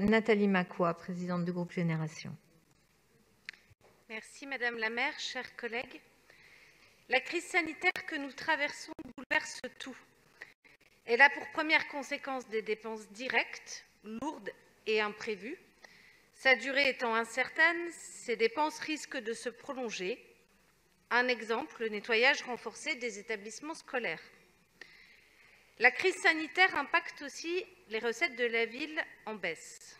Nathalie Macquois, présidente du groupe Génération. Merci Madame la maire, chers collègues. La crise sanitaire que nous traversons bouleverse tout. Elle a pour première conséquence des dépenses directes, lourdes et imprévues. Sa durée étant incertaine, ces dépenses risquent de se prolonger. Un exemple, le nettoyage renforcé des établissements scolaires. La crise sanitaire impacte aussi les recettes de la ville en baisse.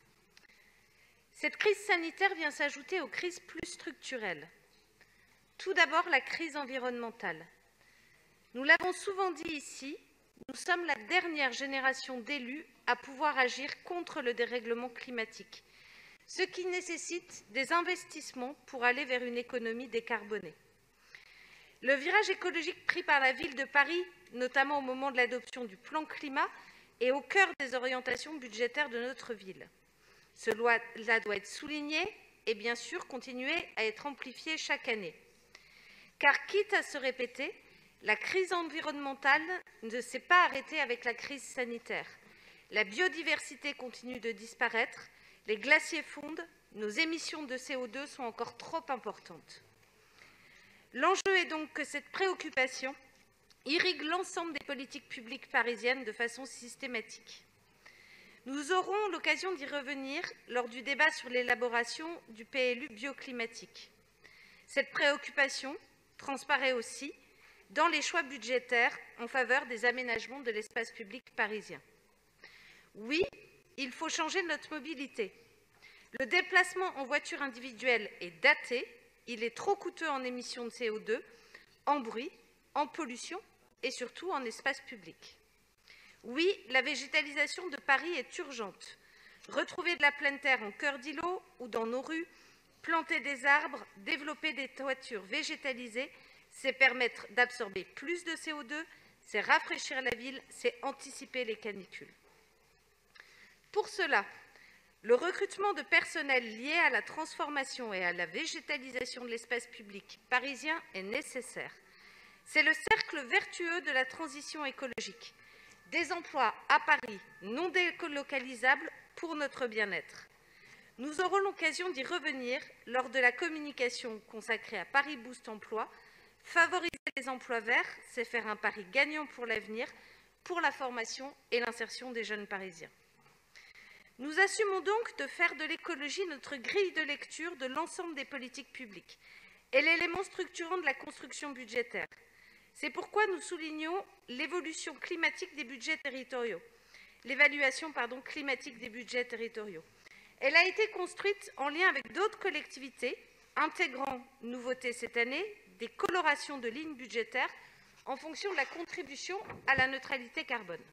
Cette crise sanitaire vient s'ajouter aux crises plus structurelles. Tout d'abord, la crise environnementale. Nous l'avons souvent dit ici, nous sommes la dernière génération d'élus à pouvoir agir contre le dérèglement climatique, ce qui nécessite des investissements pour aller vers une économie décarbonée. Le virage écologique pris par la ville de Paris, notamment au moment de l'adoption du plan climat, est au cœur des orientations budgétaires de notre ville. Cela doit être souligné et bien sûr continuer à être amplifié chaque année. Car quitte à se répéter, la crise environnementale ne s'est pas arrêtée avec la crise sanitaire. La biodiversité continue de disparaître, les glaciers fondent, nos émissions de CO2 sont encore trop importantes. L'enjeu est donc que cette préoccupation irrigue l'ensemble des politiques publiques parisiennes de façon systématique. Nous aurons l'occasion d'y revenir lors du débat sur l'élaboration du PLU bioclimatique. Cette préoccupation transparaît aussi dans les choix budgétaires en faveur des aménagements de l'espace public parisien. Oui, il faut changer notre mobilité. Le déplacement en voiture individuelle est daté, il est trop coûteux en émissions de CO2, en bruit, en pollution et surtout en espace public. Oui, la végétalisation de Paris est urgente. Retrouver de la pleine terre en cœur d'îlot ou dans nos rues, planter des arbres, développer des toitures végétalisées, c'est permettre d'absorber plus de CO2, c'est rafraîchir la ville, c'est anticiper les canicules. Pour cela, le recrutement de personnel lié à la transformation et à la végétalisation de l'espace public parisien est nécessaire. C'est le cercle vertueux de la transition écologique. Des emplois à Paris non délocalisables pour notre bien-être. Nous aurons l'occasion d'y revenir lors de la communication consacrée à Paris Boost Emploi. Favoriser les emplois verts, c'est faire un pari gagnant pour l'avenir, pour la formation et l'insertion des jeunes Parisiens. Nous assumons donc de faire de l'écologie notre grille de lecture de l'ensemble des politiques publiques et l'élément structurant de la construction budgétaire. C'est pourquoi nous soulignons l'évolution climatique des budgets territoriaux, l'évaluation climatique des budgets territoriaux. Elle a été construite en lien avec d'autres collectivités, intégrant, nouveauté cette année, des colorations de lignes budgétaires en fonction de la contribution à la neutralité carbone.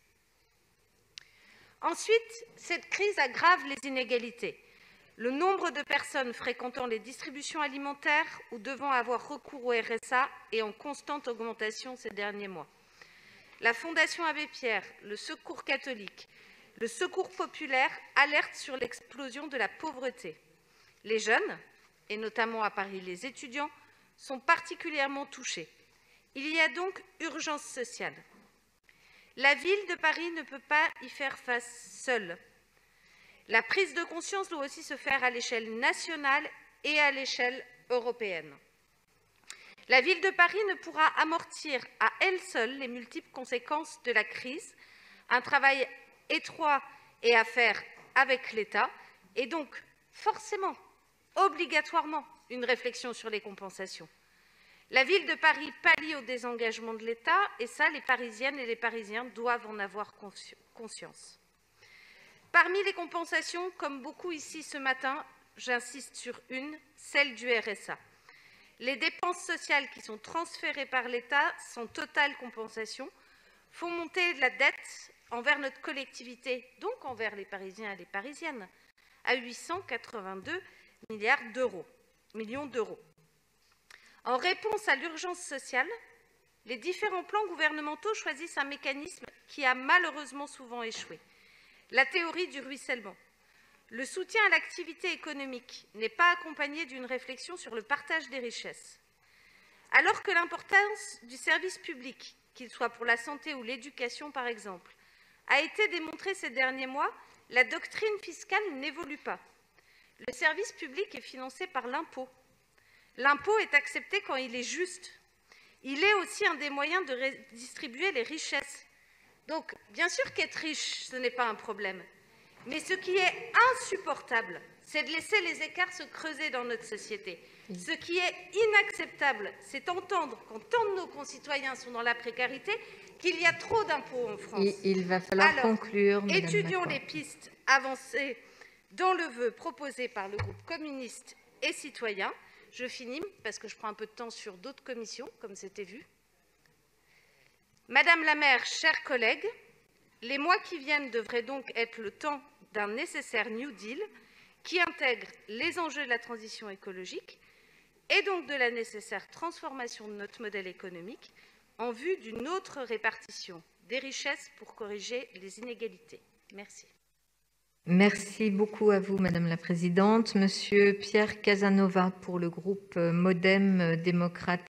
Ensuite, cette crise aggrave les inégalités. Le nombre de personnes fréquentant les distributions alimentaires ou devant avoir recours au RSA est en constante augmentation ces derniers mois. La Fondation Abbé Pierre, le Secours catholique, le Secours populaire alertent sur l'explosion de la pauvreté. Les jeunes, et notamment à Paris les étudiants, sont particulièrement touchés. Il y a donc urgence sociale. La ville de Paris ne peut pas y faire face seule. La prise de conscience doit aussi se faire à l'échelle nationale et à l'échelle européenne. La ville de Paris ne pourra amortir à elle seule les multiples conséquences de la crise. Un travail étroit est à faire avec l'État et donc forcément, obligatoirement, une réflexion sur les compensations. La ville de Paris pallie au désengagement de l'État et ça, les Parisiennes et les Parisiens doivent en avoir conscience. Parmi les compensations, comme beaucoup ici ce matin, j'insiste sur une, celle du RSA. Les dépenses sociales qui sont transférées par l'État sans totale compensation font monter la dette envers notre collectivité, donc envers les Parisiens et les Parisiennes, à 882 millions d'euros. En réponse à l'urgence sociale, les différents plans gouvernementaux choisissent un mécanisme qui a malheureusement souvent échoué. La théorie du ruissellement. Le soutien à l'activité économique n'est pas accompagné d'une réflexion sur le partage des richesses. Alors que l'importance du service public, qu'il soit pour la santé ou l'éducation par exemple, a été démontrée ces derniers mois, La doctrine fiscale n'évolue pas. Le service public est financé par l'impôt. L'impôt est accepté quand il est juste. Il est aussi un des moyens de redistribuer les richesses. Donc, bien sûr qu'être riche, ce n'est pas un problème. Mais ce qui est insupportable, c'est de laisser les écarts se creuser dans notre société. Ce qui est inacceptable, c'est d'entendre, quand tant de nos concitoyens sont dans la précarité, qu'il y a trop d'impôts en France. Il va falloir conclure, Madame étudions Lacroix. les pistes avancées dans le vœu proposé par le groupe communiste et citoyen. Je finis, parce que je prends un peu de temps sur d'autres commissions, comme c'était vu. Madame la maire, chers collègues, les mois qui viennent devraient donc être le temps d'un nécessaire New Deal qui intègre les enjeux de la transition écologique et donc de la nécessaire transformation de notre modèle économique en vue d'une autre répartition des richesses pour corriger les inégalités. Merci. Merci beaucoup à vous, Madame la Présidente. Monsieur Pierre Casanova, pour le groupe Modem Démocrate